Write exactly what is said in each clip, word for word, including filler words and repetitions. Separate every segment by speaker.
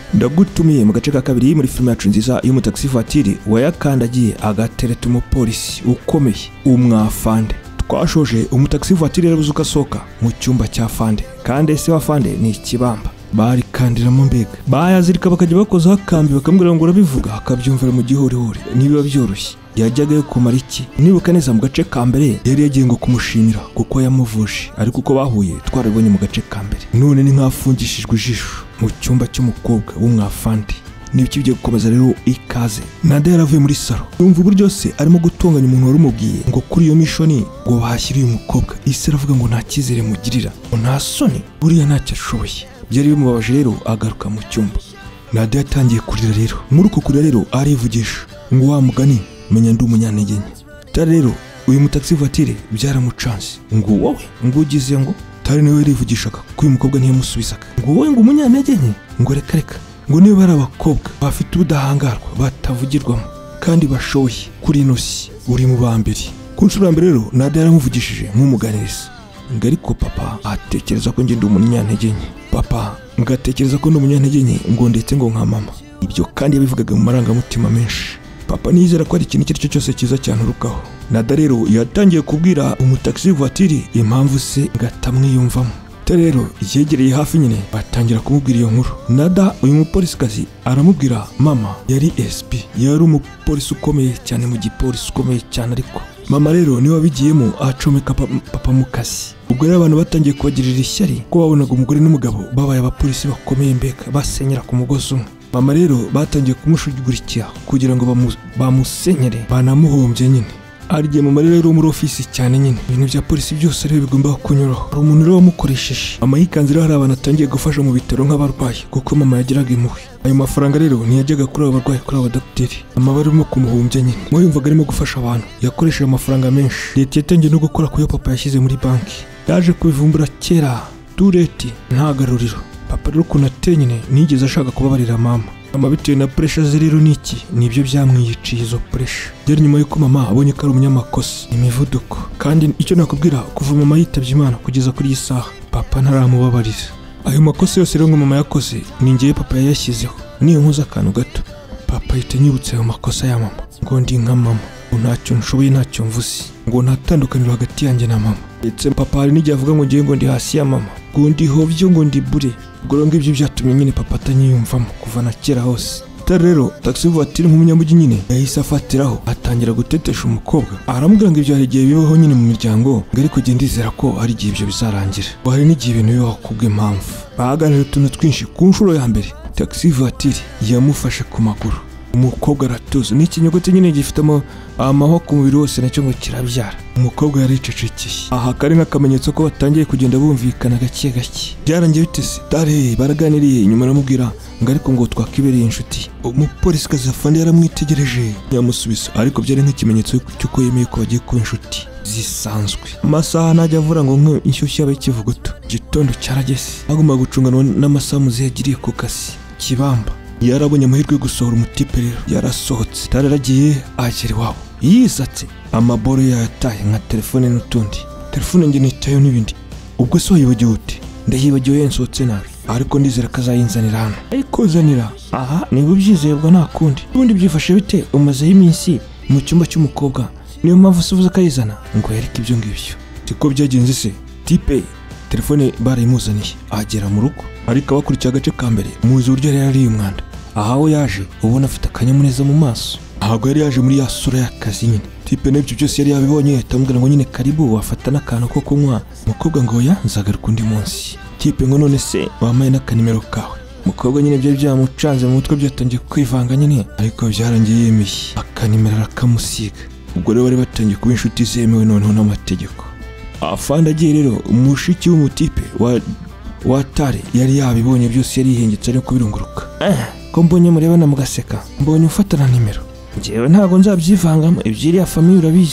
Speaker 1: ndagutumiye mu gace ka kabiri muri filime yacu nziza y'umutaxi voiture wayakandagiye agatereta umupolisi ukomeye umwafande. Twashoje umutaxi voiture yarabuze ukasoka mu cyumba cya fande kandi ese wa fande ni ikibamba bari kandiramo mbega bayazirika bakajya bakoza akambi bakambwira ngo urabivuga akabyumvira mu gihurihuri nibiba byoroshye. Yajyaga kumara iki nibuka neza mu gace ka mbere yari yagiye ngo kumushimira kuko yamuvuje ariko uko bahuye twarabonye mu gace ka mbere none ni nkafungishijwe ijisho mu cyumba cy'umukobwa w'umwafande. Nibiki bigiye gukomeza rero ikaze. Nadia yaravuye muri salo yumva uburyo se arimo gutunganya umuntu wari umubwiye ngo kuri iyo mishoni ngo bahashyire uyu mukobwa. Ise aravuga ngo nta cyizere mugirira nta soni buriya ntacyo ashoboye. Byari bimubabaje rero agaruka mu cyumba. Nadia yatangiye kurira rero muri uko kurira rero arivugisha ngo wa mugani menya ndi umunyantege nke. Tare rero uyu mutaxi voiture byaramucanze ngo wowe ngo ugize ngo Tare niwe yarivugishaga ko uyu mukobwa ntiyamusubizaga ngo wowe ngo umunyantege nke ngo reka reka ngo niba ari abakobwa bafite ubudahangarwa batavugirwamo kandi bashoboye kuri inosi uri mu bambere. Ku nshuro ya mbere rero Nadia yaramuvugishije nk'umuganiriza ngo ariko papa atekereza ko njye ndi umunyantege nke papa ngatekereza ko ndi umunyantege nke ngo ndetse ngo nka mama. Ibyo kandi yabivugaga mu marangamutima menshi. Papa nizera ko ari ikintu icyo cyo cyose kiza cyane urukaho. Nadia rero yatangiye kubwira umutaxi voiture impamvu se ngatamwiyumvamo. Rero yegereye hafi nyine batangira kumubwira iyo nkuru. Nadia uyu mupolisikazi aramubwira mama yari S P yari umupolisi ukomeye cyane mu gipolisi ukomeye cyane ariko mama rero niwe wabigiyemo acomeka papa mu kazi. Ubwo rero abantu batangiye kubagirira ishyari ko babonaga umugore n'umugabo babaye abapolisi bakomeye mbeka basenyera ku mugozi umwe. Mama rero batangiye kumushugurikira kugira ngo bamusenyere banamuhombye nyine. Arigiye mama rero muri ofisi cyane nyine ibintu bya polisi byose rero bigomba kunyuraho. Hari umuntu rero wamukoresheje mama yikanzira hari abantu atangiye gufasha mu bitaro nk'abarwayi kuko mama yagiraga impuhwe. Ayo mafaranga rero ntiyajyaga kuri abo barwayi kuri abo dogiteri mama barimo kumuhombya nyine. Mo yumvaga arimo gufasha abantu yakoresheje amafaranga menshi. Leta yatangiye no gukora ku yo papa yashyize muri banki yaje kubivumbura kera dureti nta garuriro. Papa rero ukuntu ateye nyine nigeze ashaka kubabarira mama mama bitewe na pressure ze rero niki nibyo byamwiyiciye izo pressure. Byari nyuma yuko mama abonye ko ari umunyamakosa imivuduko kandi icyo nakubwira kuva mama yitabye Imana kugeza kuri iyi saha papa ntaramubabarira. Ayo makosa yose rero ngo mama yakoze ni ngiye papa yayashyizeho niyo nkuza akantu gato papa yita nyibutse ayo makosa ya mama ngo ndi nka mama ntacyo nshoboye ntacyo mvuze ngo ntatandukaniro hagati yanjye na mama. Ndetse papa hari n'igihe avuga ngo ngiye ngo ndi hasi ya mama ngo ndi hovyo ngo ndi bure ubwo ngo ibyo byatumye nyine papa atanyiyumvamo kuva na kera hose. Tare rero taxi voiture nk'umunyamujyi nyine yahise afatiraho atangira gutetesha umukobwa aramubwira ngo ibyo hari igihe bibaho nyine mu miryango ngo ariko genda izera ko hari igihe ibyo bizarangira ngo hari n'igihe ibintu bibaho kubw'impamvu. Bahaganira utuntu twinshi. Ku nshuro ya mbere taxi voiture yamufashe ku maguru umukobwa aratuza n'ikinyogote nyine gifitemo amahwa ku mubiri wose nacyo ngo kirabyara. Umukobwa yaricecekeye aha kari nk'akamenyetso ko batangiye kugenda bumvikana gake gake. Byarangiye bitese Tare baraganiriye inyuma aramubwira ngo ariko ngo twakibereye inshuti. Umupolisikazi afande yaramwitegereje yamusubiza ariko byari nk'ikimenyetso cy'uko yemeye ko bagiye kuba inshuti zisanzwe. Amasaha najya avura ngo nk'inshyushyu yabaye ikivuguto. Gitondo cyarageze agomba gucunganwa n'amasaha muze yagiriye ku kasi kibamba. Yarabonye amahirwe yo gusohora umutipe rero yarasohotse. Tare aragiye agera iwabo yisatse amaboro yataye nka telefone n'utundi telefone nge nitayo n'ibindi. Ubwo so yibagiwe ute ndayibagiwe yensohotse nabi ariko ndizera kazayinzanira hano ayikozanira aha niba ubyizerwa nta kundi. Ubundi byifashe bite umazeho iminsi mu cyumba cy'umukobwa niyo mpamvu usubiza kayizana ngo yereke ibyo ngibyo siko byagenze se. Tipe telefone barayimuzaniye agera mu rugo ariko abakurikiye agace ka mbere muzi uburyo yari yari umwanda. Ahawe yaje ubona afite akanyamuneza mu maso ntabwo yari yaje muri ya sura y'akazi nyine. Tipe n'ibyo byose yari yabibonye atamubwira ngo nyine karibu wafata n'akantu ko kunywa. Umukobwa ngo ya nzagaruka undi munsi. Tipe ngo none se wamaye n'akanimero kawe. Umukobwa nyine byari byamucanze mu mutwe byatangiye kwivanga nyine ariko byarangiye yemeye akanimero arakamusiga. Ubwo rero bari batangiye kuba inshuti zemewe noneho n'amategeko. Afande agiye rero umushiki w'umutipe wa wa Tare yari yabibonye byose yari yihengetse ari kubirunguruka. Eh ko mbonye murebana mugaseka mbonye ufatana nimero njyewe ntago nzabyivangamo ibyiri ya famille urabizi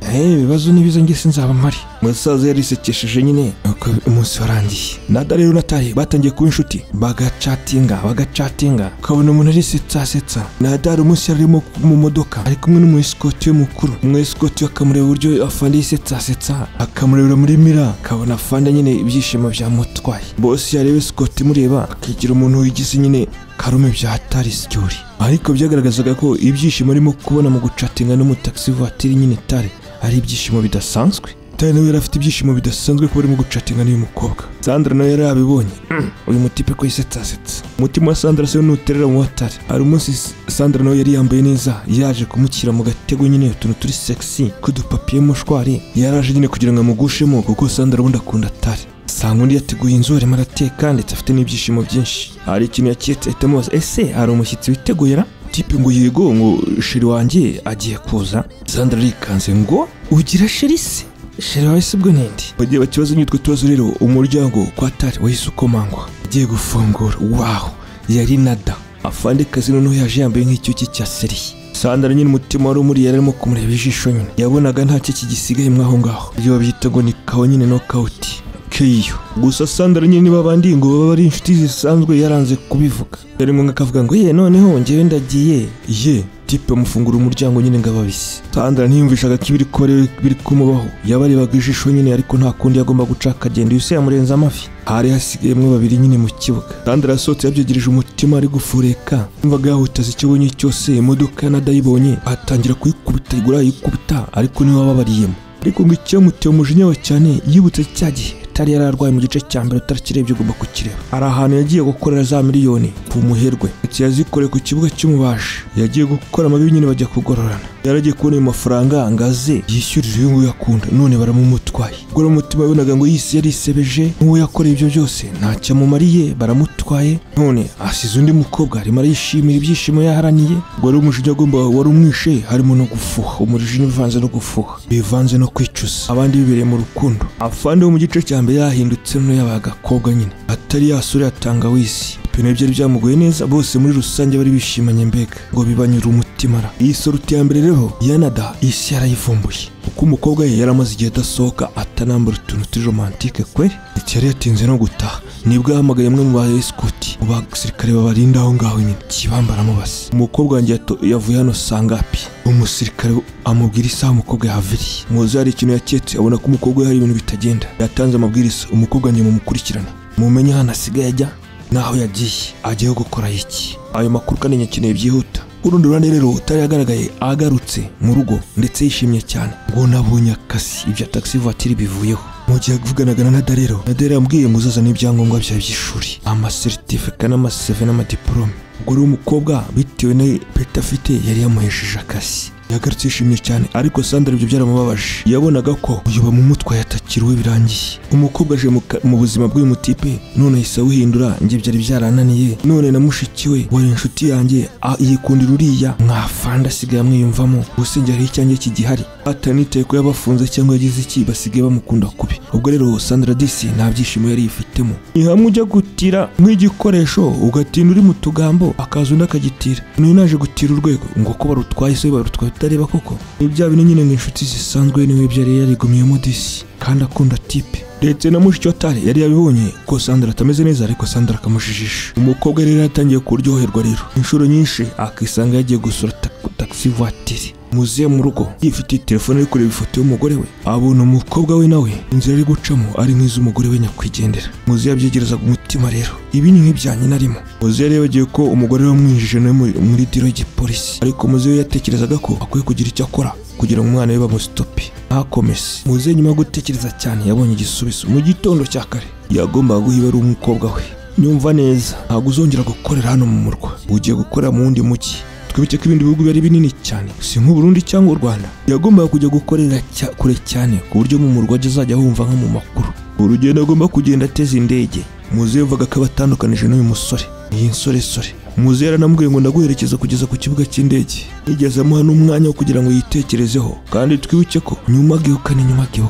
Speaker 1: eh ibibazo nibiza nge sinzaba mari. Musaza yarisekesheje nyine uko umunsi warangiye. Nada rero Natali batangiye kuba inshuti bagachatinga bagachatinga kabona umuntu ari setsa setsa. Nada ari umunsi yarimo mu modoka ari kumwe n'umu escort mukuru. Umu escort akamureba uburyo afandi setsa setsa akamurebera muri mira kabona afanda nyine ibyishimo bya mutwaye. Boss yarebe escort mureba akigira umuntu wigize nyine karume bya hatari sicyuri. Ariko byagaragazaga ko ibyishimo arimo kubona mu guchatinga no mu taxi voiture nyine Tare ari ibyishimo bidasanzwe. Tare nawe yarafite ibyishimo bidasanzwe ko barimo guchatinga n'uyu mukobwa. Sandra nawe yarabibonye uyu mutipe ko yisetsa-setsa. Umutima wa Sandra se nuterera mu Tare. Ari umunsi Sandra nawe yari yambaye neza yaje kumukira mu gatego nyine utuntu turi sexy kudupapiye mushwari. Yaraje nyine kugira ngo amugushemo kuko Sandra bundi akunda Tare. Sangundi yateguye inzore marateka ndetse afite n'ibyishimo byinshi. Hari ikintu yaketse etamuza ese hari umushyitsi witeguyera tipe ngo yego ngo shiri wanjye agiye kuza. Sandra rikanze ngo ugira shiri se shiri wawe sibwo nindi. Bagiye bakibazo nyitwe tubazo rero umuryango kwa Tare wahise ukomangwa agiye gufungura. Wow yari Nada afande kazi noneho yaje yambaye nk'icyuki cya seri. Sandra nyine umutima wari umuri yarimo kumureba ijisho nyine yabonaga nta cyo kigisigaye mwaho ngaho. Ibyo babyita ngo ni kawo nyine knockout keyo. Gusa Sandra nyine niba bandi ngo baba ari inshuti zisanzwe yaranze kubivuga. Yari ngo ngakavuga ngo ye noneho ngewe ndagiye ye tipe mufungura umuryango nyine ngababisi. Sandra ntiyumvishaga kibiri kore biri kumubaho. Yabarebaga ijisho nyine ariko nta kundi yagomba gucaka agenda yuse yamurenza amafi. Hari hasigayemo babiri nyine mu kibuga. Sandra yasohotse yabyegereje umutima ari gufureka. Yumvaga yahutaza ikibonye cyose imodoka yanadayibonye atangira kuyikubita igura yikubita ariko niwe wababariyemo. Ariko ngo icyamuteye umujinya we cyane yibutse cyagiye Tare yararwaye mu gice cya mbere utarakirebye ugomba kukireba. Ari ahantu yagiye gukorera za miliyoni ku muherwe yazikoreye ku kibuga cy'umubashi. Yagiye gukora amabi nyine bajya kugororana. Yaragiye kubona ayo mafaranga ngaze yishyurira uyu nguyu yakunda none baramumutwaye. Gora umutima yabonaga ngo yisi yarisebeje n'uwo yakoreye ibyo byose ntacyo amumariye baramutwaye none asize undi mukobwa arimo arishimira ibyishimo yaharaniye. Gora umujinya agomba wari umwishe harimo no gufuha umujinya uvanze no gufuha bivanze no kwicuza abandi bibereye mu rukundo. Afande wo mu gice cya mbere yahindutse no yabaga koga nyine atari yasure atanga wisi. Pene byari byamugoye neza bose muri rusange bari bishimanye mbega ngo bibanyura umutima. Iyi soruti ya mbere rero ya Nada isi yarayivumbuye uko umukobwa ye yaramaze igihe dasohoka atanambura utuntu turi romantike kweri. Yari yatinze no gutaha nibwo yahamagaye mwe mu ba escort mu basirikare babarinda aho ngaho nyine kibambara mu basi. Umukobwa wanjye yavuye hano sangapi umusirikare amubwira isaha umukobwa yahaviriye. Muzi hari ikintu yaketse abona ko umukobwa hari ibintu bitagenda. Yatanze amabwiriza umukobwa wanjye mumukurikirana mumenye hano asigaye ajya naho yagiye agiye gukora iki. Ayo makuru kandi nyakeneye byihuta. Urundi ruhande rero Tare yagaragaye agarutse mu rugo ndetse yishimye cyane ngo nabonye akasi ibya taxi voiture bivuyeho. Mu gihe avuganaga na Nada rero Nada yambwiye ngo uzazana ibyangombwa bya by'ishuri ama certificate n'amaseve n'amadiplome. Ubwo rero umukobwa bitewe na peta afite yari yamuhesheje akasi. Yagarutse yishimye cyane ariko Sandra ibyo byaramubabaje. Yabonaga ko uyu bamumutwaye atakiriwe birangiye. Umukobwa aje mu buzima bw'uyu mutipe none yise awuhindura nge byari byarananiye none na mushikiwe wari inshuti yanjye yikundira uriya mwafanda asigaye amwiyumvamo usengera icyanjye kigihari atanitaye ko yabafunze cyangwa yagize iki basigaye bamukunda kubi. Ubwo rero Sandra disi nta byishimo yari yifitemo. Ni hamwe ujya gutira nk'igikoresho ugatinda uri mu tugambo akaza undi akagitira. None naje gutira urwego ngo ko barutwaye se barutwaye utareba koko. Ibya bintu nyine nk'inshuti zisanzwe niwe byari yarigumiyemo disi kandi akunda tipe. Ndetse na mushiki wa Tare yari yabibonye ko Sandra atameze neza ariko Sandra akamujijisha. Umukobwa rero yatangiye kuryoherwa rero inshuro nyinshi akisanga yagiye gusura taxi voiture. Muziye mu rugo yifite telefone ari kureba ifoto y'umugore we abona umukobwa we nawe inzira ari gucamo ari nk'iz'umugore we nyakwigendera. Muziye yabyegerezaga umutima rero ibi ni nk'ibyanye narimo. Muziye rero yagiye ko umugore we wamwinjije no muri diro y'igipolisi ariko Muziye yatekerezaga ko akwiye kugira icyo akora kugira ngo umwana we bamustope ntakomese. Muziye nyuma yo gutekereza cyane yabonye igisubizo mu gitondo cya kare yagombaga guhiba ari umukobwa we. Nyumva neza ntabwo uzongera gukorera hano mu murwa ugiye gukora mu wundi mugi. Twibike ko ibindi bihugu byari binini cyane si nk'u Burundi cyangwa u Rwanda. Yagombaga kujya gukorera kure cyane ku buryo mu murwa azajya humva nko mu makuru. Urugendo agomba kugenda ateze indege. Muziye yavuga ko abatandukanije n'uyu musore iyi nsore sore. Muziye yaranamubwiye ngo ndaguherekeza kugeza ku kibuga cy'indege. Yigeze amuha n'umwanya wo kugira ngo yitekerezeho kandi twibuke ko nyuma gihuka ni nyuma gihuka.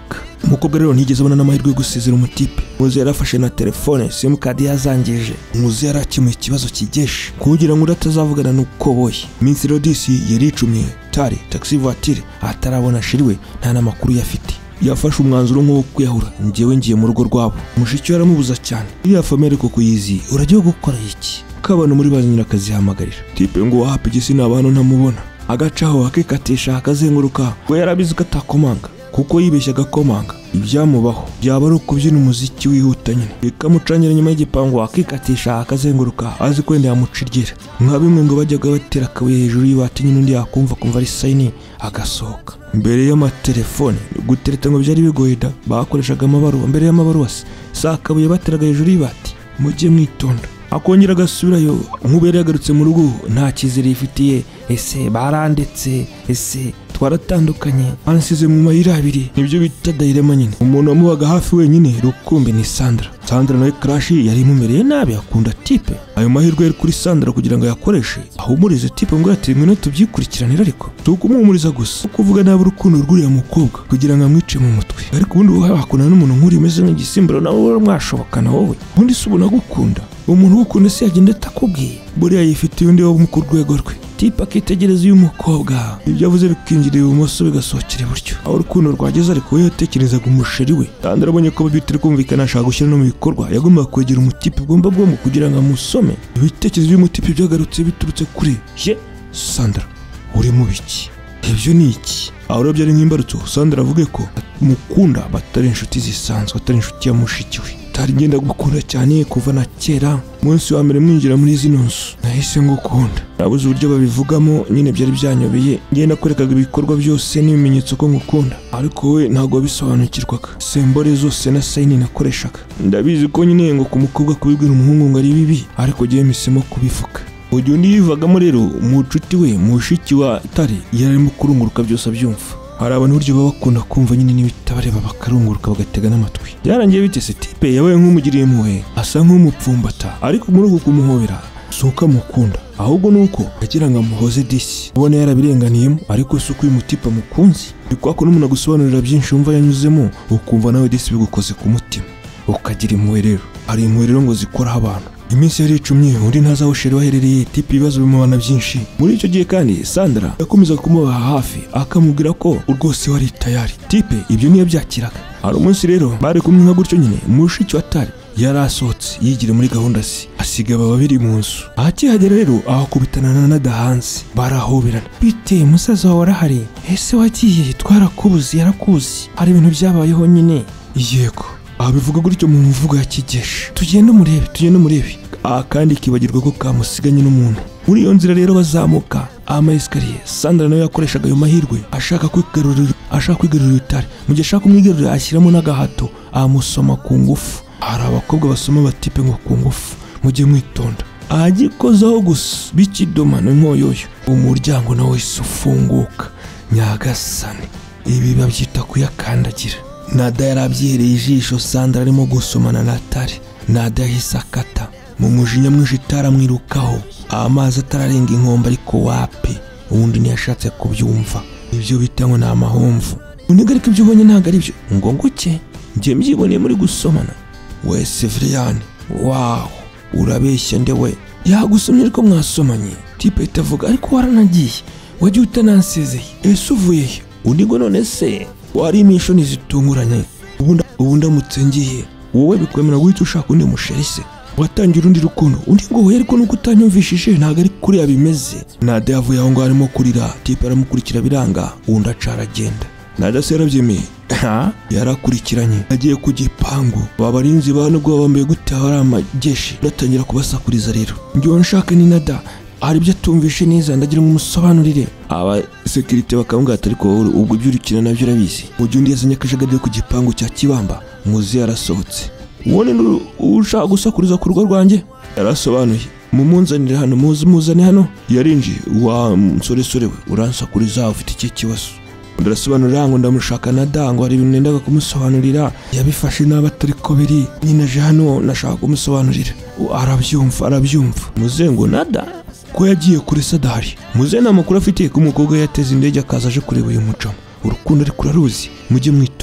Speaker 1: umukobwa rero ntigeze abona n'amahirwe yo gusezera umutipe. Muze yarafashe na telefone simukadi yazangije. Muze yarakemuye ikibazo kigeshe kugira ngo udatazavugana n'ukoboye. Iminsi rero disi yari icumiye Tari taxi voiture atarabona shiriwe nta namakuru yafite. Yafashe umwanzuro nko kwiyahura. Njyewe ngiye mu rugo rwabo. Mushiki yaramubuza cyane. Iriya famere koko yizi uragiye gukora iki? Kabano muri bazanyira akazi hamagarira. Tipe ngo wapi gisi nabano ntamubona. Agacaho akikatisha akazenguruka. We yarabizi ko atakomanga kuko yibeshya gakomanga. Ibyamubaho byaba ari ukubyina umuziki wihuta nyine. Bikamucanyira nyuma y'igipangu akikatisha akazenguruka azi kwenda yamucirgira. Nka bimwe ngo bajyaga batera akabuye hejuru y'ibati nyine undi yakumva kumva ari sayini agasohoka. Mbere y'amatelefone gutereta ngo byari bigoye da bakoreshaga amabaruwa. Mbere y'amabaruwa se akabuye bateraga hejuru y'ibati. Mujye mwitonda. Akongera agasubirayo nk'ubere yagarutse mu rugo nta kizere yifitiye. Ese barandetse, ese twaratandukanye, ansize mu mayira abiri. Nibyo bita dairema nyine. Umuntu wamubaga hafi wenyine rukumbi ni Sandra. Sandra nawe crash yari imumereye nabi akunda tipe. Ayo mahirwe yari kuri Sandra kugira ngo yakoreshe ahumurize tipe ngo yatirwe no tubyikurikiranira ariko tukumuhumuriza gusa kuvuga nabi urukundo rw'uriya mukobwa kugira ngo amwice mu mutwe. Ariko ubundi wakuna n'umuntu nk'uri umeze nk'igisimbiro nawe mwashobokana wowe ubundi se ubona gukunda umuntu ukunda se yagenda atakubwiye buriya yifitiye undi wo mu kurwego rwe. Tipe akitegereza uyu mukobwa ibyo avuze bikinjira ibumoso bigasohokera iburyo. Aho urukundo rwageze ariko we yatekerezaga umusheri we. Kandi arabonye ko bitari kumvikana ashaka gushyira no mu bikorwa. Yagombaga kwegera umutipe bwomba bwomba kugira ngo amusome. Ibitekerezo by'umutipe byagarutse biturutse kuri ye Sandra uri mu biki ibyo ni iki? Aho rero byari nk'imbarutso. Sandra avuge ko mukunda batari inshuti zisanzwe atari inshuti ya mushiki we. Tari ngenda gukunda cyane kuva na kera. Munsi wa mbere mwinjira muri zino nzu nahise ngukunda. Nabuze uburyo babivugamo nyine byari byanyobeye. Ngenda kwerekaga ibikorwa byose n'ibimenyetso ko ngukunda ariko we ntago bisobanukirwaga. Sembore zose na sayini nakoreshaga. Ndabizi ko nyine ngo kumukobwa kubibwira umuhungu ngo ari bibi ariko giye misemo kubivuga. Ujye undi yivagamo rero mu nshuti we mushiki wa Tari yarimo kurunguruka byose abyumva. Hari abantu buryo baba bakunda kumva nyine n'ibitabareba bakarunguruka bagatega n'amatwi. Byarangiye bitese tipe yabaye nk'umugiriye impuhwe asa nk'umupfumbata ariko muri uko kumuhobera suka mukunda ahubwo nuko yagira ngo amuhoze disi. Ubona yarabirenganiyemo ariko suko uyu mutipe mukunzi bikwako n'umuntu agusobanurira byinshi umva yanyuzemo ukumva nawe disi bigukoze ku mutima ukagira impuhwe. Rero hari impuhwe rero ngo zikoraho abantu. Iminsi yari icumye undi ntazaho sheri waherereye. Tipe ibibazo bimubana byinshi. Muri icyo gihe kandi Sandra yakomeza kumuba hafi akamubwira ko rwose wari tayari. Tipe ibyo niyo byakiraga. Hari umunsi rero bari kumwe nka gutyo nyine mushiki wa Tari yari asohotse yigire muri gahunda si asiga aba babiri mu nzu. Akihagera rero ahakubitana na Nada hanze barahoberana. Bite musaza wawe arahari? Ese wagiye twarakubuze yarakuzi hari ibintu byabayeho nyine. Yego abivuga gutyo mu mvugo ya kigeshe. Tugende murebe tugende murebe. Ah kandi kibagirwa ko kamusiganye n'umuntu. Muri iyo nzira rero bazamuka ama escalier. Sandra nawe yakoreshaga ayo mahirwe ashaka kwigarurira ashaka kwigarurira Tari. Mu gihe ashaka kumwigarurira ashyiramo n'agahato amusoma ku ngufu. Hari abakobwa basoma batipe ngo ku ngufu mujye mwitonda. Agikozaho gusa bikidoma n'inkoyoyo umuryango nawe ufunguka. Nyagasani ibi babyita kuyakandagira. Nada yarabyihereye ijisho Sandra arimo gusomana na Tari. Nada yahise akata mu mujinya mwinshi taramwirukaho. Amazi atararenga inkombe ariko wapi ubundi ntiyashatse kubyumva. Ibyo bitangwa na amahomvu. Unigarika ibyo ubonye ntago ari byo ngo nguke njye mbyiboneye muri gusomana. We Severiyani wow urabeshya ndewe yagusomye ariko mwasomanye. Tipe itavuga ariko waranagiye wagiye utanansezeye. Ese uvuye he? Undi ngo none se wari imishoni zitunguranye ubundi ubundi amutsengiye wowe bikwemera guhita ushaka undi musheri se watangira undi rukundo undi ngo we ariko nuko utanyumvishije ntago ari kuri yabimeze. Nada yavuye aho ngo arimo kurira. Tipe aramukurikira biranga undi acaragenda. Nada se yarabyemeye ha yarakurikiranye agiye ku gipangu. Babarinzi banubwo bambaye gute hari amageshi batangira kubasakuriza. Rero njye nshaka ni Nada hari ibyo tumvishe neza ndagira ngo umusobanurire. Aba security bakambwata ariko ubwo byurikina nabyo urabizi. Mu gihe undi yazanye akajagade ku gipangu cya Kibamba muzi yarasohotse. Wone ushaka gusakuriza ku rugo rwanjye yarasobanuye mumunzanire hano muzi muzane hano. Yarinjiye wa musore sore we uransakuriza ufite iki kibazo. Ndarasobanurira ngo ndamushaka Nada ngo hari ibintu nendaga kumusobanurira yabifashe n'abatari ko biri nyine je hano nashaka kumusobanurira. Arabyumva arabyumva. Muze ngo Nada ko yagiye kuri Sadari. Muze namakuru afite ko umukobwa yateze indege akaza aje kureba uyu mucamo. Urukundo ari kuraruzi mujye mwitonda.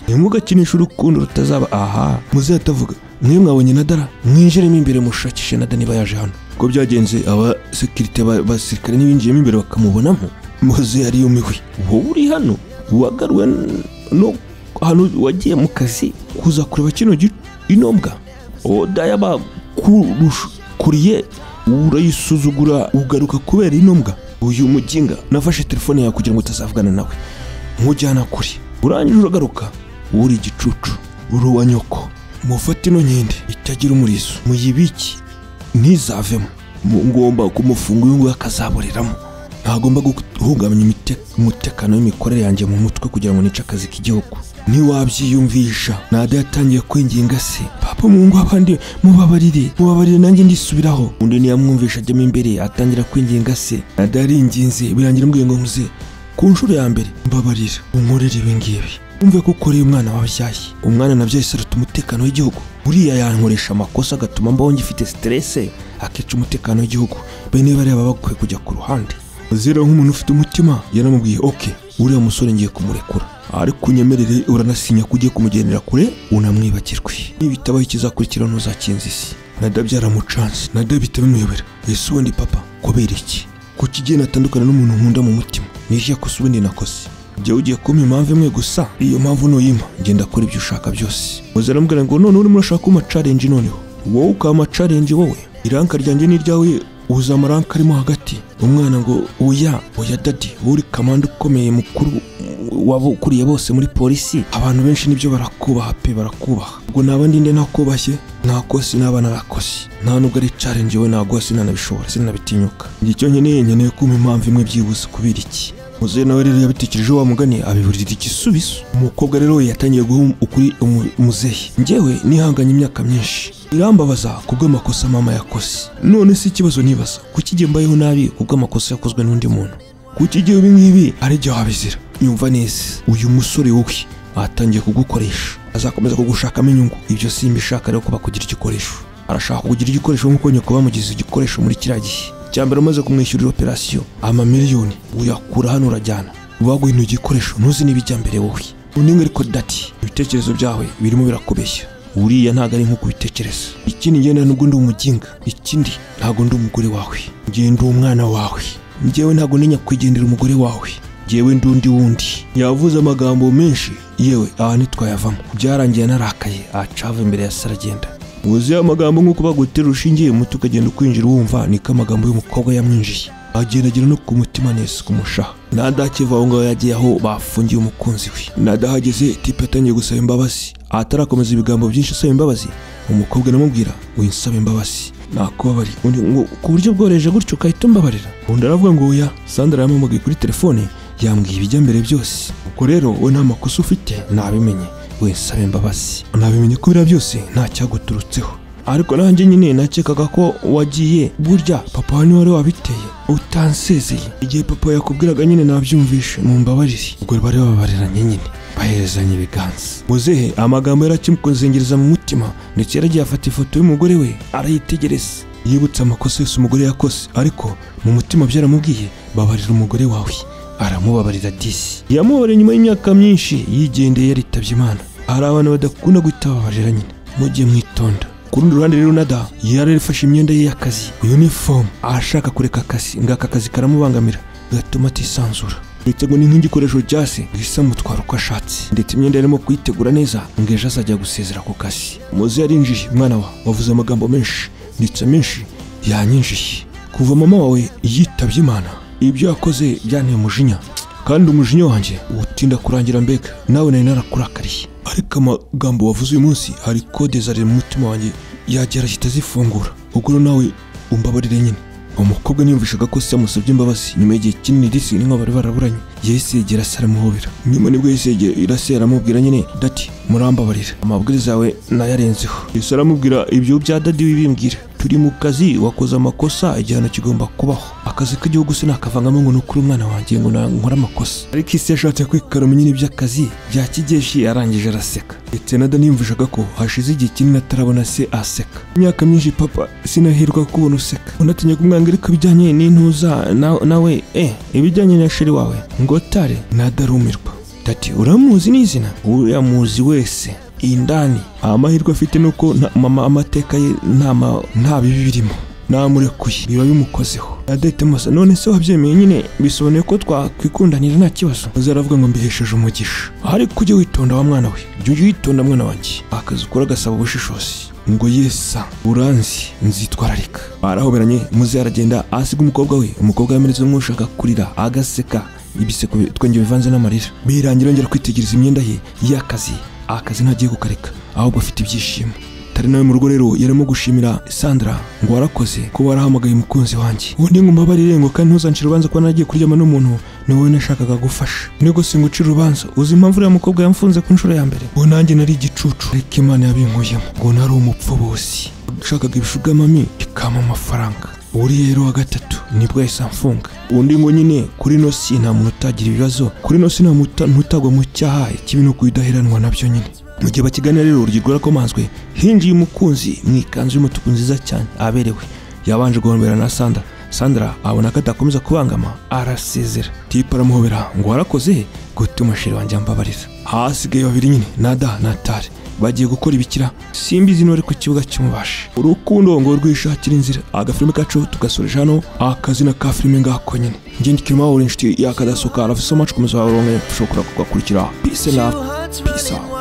Speaker 1: ntimugakinishe urukundo rutazaba aha muze atavuga mwe mwabonye Nadara mwinjiremo imbere mushakishe Nada niba yaje hano ko byagenze aba security basirikare n'ibinjiyemo imbere bakamubonamo muze ari yumiwe wowe uri hano wagaruwe no hano wagiye mu kazi kuza kureba kino inombwa oda yaba kuriye urayisuzugura ugaruka kubera inombwa uyu muginga nafashe telefone yawe kugira ngo utazavugana nawe nkujyana kuri urangije uragaruka uri igicucu uri wa nyoko mufate ino nkende itagira umurizo muyibiki ntizavemo ngomba kumufunga uyu nguyu akazaboreramo ntagomba guhungabanya umutekano w'imikorere yanjye mu mutwe kugira ngo nice akazi k'igihugu ntiwabyiyumvisha Nada yatangiye kwinginga se papa mungu abandi mubabarire mubabarire nanjye ndisubiraho undi ntiyamwumvisha ajyamo imbere atangira kwinginga se Nada yaringinze birangira mbwiye ngo muze ku nshuro ya mbere mbabarira unkorere ibi ngibi umve ko ukoreye umwana wabyaye umwana nabyaye saruta umutekano w'igihugu buriya yankoresha amakosa agatuma mbaho ngifite stress akica umutekano w'igihugu bene bareba bakwiye kujya ku ruhande zero nk'umuntu ufite umutima yaramubwiye okay uriya musore ngiye kumurekura ari kunyemerere uranasinya kujye kumugendera kure unamwibagirwe nibitabaho ikizakurikira ntuzakinza isi Nada byaramucanze Nada bitabimuyobera ese ubundi papa kubera iki kuki giye natandukana n'umuntu nkunda mu mutima nije kusubundi nakoze jya ugiye kumpa impamvu imwe gusa iyo mpamvu nuyima ngenda kora ibyo ushaka byose muzaramubwira ngo none urimo urashaka kuma challenge noneho wowe ukama challenge wowe iranka ryanjye ni ryawe uza amaranka arimo hagati umwana ngo oya oya dadi uri kamanda ukomeye mukuru wabo ukuriye bose muri polisi abantu benshi nibyo barakubaha pe barakubaha ubwo nabandi nde nakubashye nakosi nabana rakosi nta nubwo ari challenge we nagose nanabishobora sinabitinyuka ngicyo nkeneye nkeneye kumpa impamvu imwe byibuze kubira iki muze nawe rero yabitekereje wa mugani abiburira igisubizo umukobwa rero yatangiye guha ukuri umuzehe njyewe nihanganye imyaka myinshi irambabaza kubw'amakosa mama yakoze none si ikibazo nibaza kuki giye mbayeho nabi kubw'amakosa yakozwe n'undi muntu kuki giye ibi ngibi ari byo wabizira nyumva neza uyu musore wowe atangiye kugukoresha azakomeza kugushakamo inyungu ibyo simbishaka rero kuba kugira igikoresho arashaka kugira igikoresho nk'uko nyoko bamugize igikoresho muri kiriya gihe cyambere umaze kumwishyurira operasiyo ama miliyoni uyakura hano urajyana ubaguha ino gikoresho ntuzi n'ibijya mbere wowe uninga ariko dati ibitekerezo byawe birimo birakubeshya uriya ntago ari nkuko ubitekereza ikindi ngenda nubwo ndi umuginga ikindi ntago ndi umugore wawe ngiye ndi umwana wawe njyewe ntago ninya kwigendera umugore wawe njyewe ndundi wundi yavuze amagambo menshi yewe aha nitwayavamo byarangiye narakaye acava imbere ya saragenda muzi amagambo nkuko bagutera urushingiye muto ukagenda ukwinjira wumva niko amagambo y'umukobwa yamwinjiye agendagera no ku mutima neza kumushaha Nada akiva aho ngaho yagiye aho bafungiye umukunzi we Nada hageze tipe atangiye gusaba imbabazi atarakomeza ibigambo byinshi asaba imbabazi umukobwa namubwira winsaba imbabazi nakubabari ku buryo bworeje gutyo ukahita umbabarira undi aravuga ngo oya Sandra yampamagaye kuri telefone yambwiye ibijya mbere byose ubwo rero we nta makosa ufite nabimenye winsaba imbabazi nabimenye ko biriya byose nta cyaguturutseho ariko nanjye nyine nakekaga ko wagiye burya papa wani wari wabiteye utansezeye igihe papa yakubwiraga nyine nabyumvishe mu mbabariri ubwo bari babariranye nyine baherezanye ibiganza muzehe amagambo yarakimukonzengereza mu mutima ndetse yaragiye afata ifoto y'umugore we arayitegereza yibutse amakosa yose umugore yakoze ariko mu mutima byaramubwiye babarira umugore wawe aramubabarira disi yamubabariye nyuma y'imyaka myinshi yigendeye yaritabye Imana hari abantu badakunda guhita babarira nyine mujye mwitonda ku rundi ruhande rero Nada yararifashe imyenda ye y'akazi uniform ashaka kureka akazi ngaka akazi karamubangamira gatuma atisanzura ndetse ngo ni nk'igikoresho cyase gisa mutwara uko ashatse ndetse imyenda yarimo kuyitegura neza ngeje azajya gusezera ku kazi muze yarinjiye mwana wa wavuze amagambo menshi ndetse menshi yanyinjiye kuva mama wawe yitabye Imana ibyo yakoze byanteye umujinya kandi umujinya wanjye utinda kurangira mbega nawe nari narakurakariye ariko amagambo wavuze uyu munsi hari kode zari mu mutima wanjye yagera kitazifungura ubwo nawe umbabarire nyine umukobwa niyumvishaga ko se yamusabye imbabazi nyuma y'igihe kinini risi n'inko bari baraburanye yesegera saramuhobera nyuma nibwo yesegera irase aramubwira nyine dati murambabarira amabwiriza yawe nayarenzeho yese aramubwira ibyo bya dadi wibimbwira turi mu kazi wakoze amakosa igihano kigomba kubaho akazi k'igihugu sinakavangamo ngo nukuri umwana wanjye ngo nkora amakosa ariko isi yashatse kwikaruma nyine by'akazi bya kigeshi arangije araseka ndetse Nada niyumvishaga ko hashize igihe kinini atarabona se aseka imyaka myinshi papa sinahirwa kubona useka unatinya kumwanga ariko bijyanye n'intuza nawe eh ibijyanye na sheri wawe ngo tare Nada arumirwa Dati uramuzi n'izina? Uramuzi wese. Indani amahirwe afite nuko mama amateka ye nta nta bibi birimo. Namurekuye biba bimukozeho. Adete Masa none se wabyemeye nyine bisobanuye ko twakwikundanira nta kibazo. Uzaravuga ngo mbihesheje umugisha. Ariko ujye witonda wa mwana we. Jye witonda mwana wanjye. Akazi ukora gasaba ubushishozi. Ngo yesa uranzi nzitwararika. Barahoberanye muze aragenda asiga umukobwa we. Umukobwa yamereze nk'ushaka kurira agaseka. Ibiseko twenge bivanze n'amarira. Birangira ngera kwitegereza imyenda ye y'akazi. Akazi ntagiye kukareka ahubwo afite ibyishimo. Tari nawe mu rugo rero yarimo gushimira Sandra ngo warakoze ko warahamagaye umukunzi wanjye. Undi ngo mbabarire ngo kandi ntuzanshira urubanza ko nagiye kuryama n'umuntu ni wowe nashakaga gufasha. Nego singucira urubanza uzi impamvu uriya mukobwa yamfunze ku nshuro ya mbere. Ngo nanjye nari igicucu ariko Imana yabinkuyemo ngo nari umupfubuzi. Nshakaga ibishuga mami ikama amafaranga. Uri rero wa gatatu nibwo yahise amfunga. Undi ngo nyine kuri no si nta muntu utagira ibibazo. Kuri no si nta ntutagwa mu cyaha kibi no kuidaheranwa nabyo nyine. Mu gihe bakiganira rero urugirwa rakomanzwe hinjiye umukunzi mwikanzu y'umutuku nziza cyane aberewe. Yabanje guhombera na Sandra. Sandra abona ko atakomeza kubangama arasezera. Tipa aramuhobera ngo warakoze gutuma sheri wanjye ambabarira. Hasigaye babiri nyine Nada na Tare bagiye gukora ibikira simbizi nore ku kibuga cy'umubashe. Urukundo ngo rwishakira inzira. Agafilme kacu tugasoreje hano akazina ka filme ngako nyine. Nge ndikirima uri inshuti yakadasoka. I love you so much. Komeza waronke ushobora kugakurikira. Peace and love. Peace out.